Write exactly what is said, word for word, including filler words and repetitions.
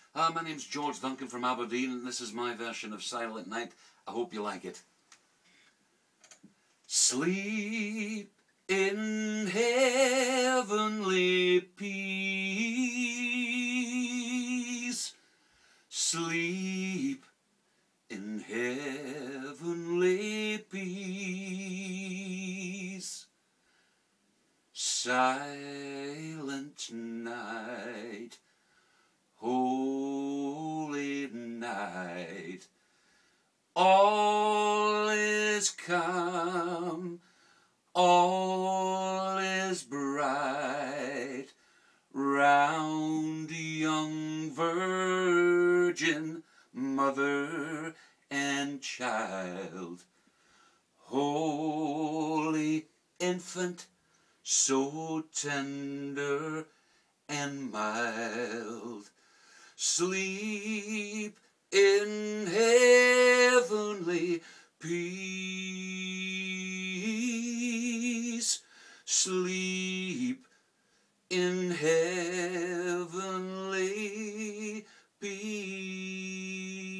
Hi, my name's George Duncan from Aberdeen, and this is my version of Silent Night. I hope you like it. Sleep in heavenly peace. Sleep in heavenly peace. Silent night, holy night, all is calm, all is bright, round young virgin, mother and child. Holy infant, so tender and mild, sleep in heavenly peace. Sleep in heavenly peace.